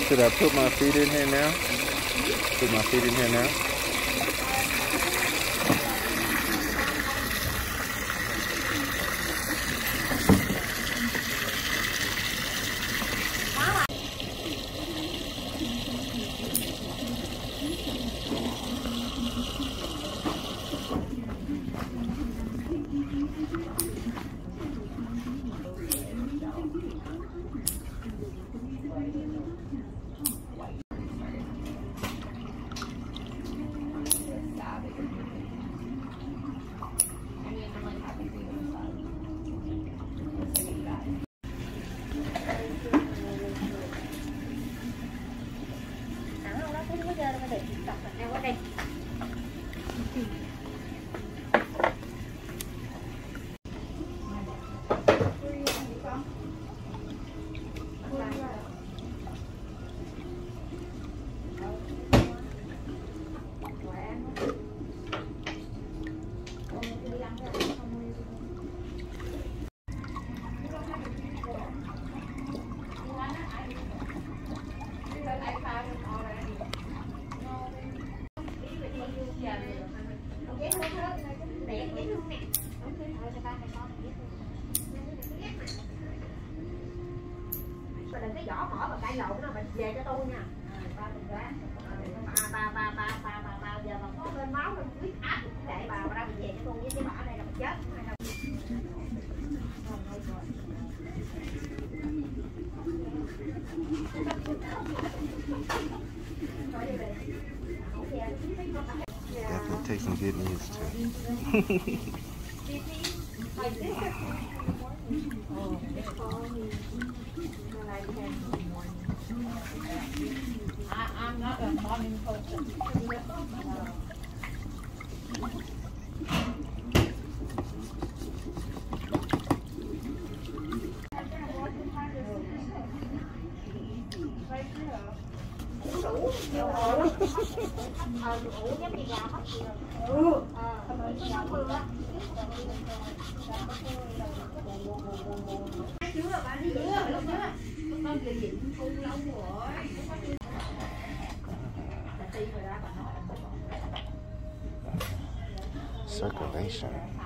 Should I put my feet in here now? Put my feet in here now? Đừng cái vỏ bỏ và cải lộn nó về cho tôi nha. Bà giờ mà có lên máu lên huyết áp để bà ra về cho tôi với cái bả đây là bà chết. Definitely take some getting used to. I'm not a morning person. Circulation.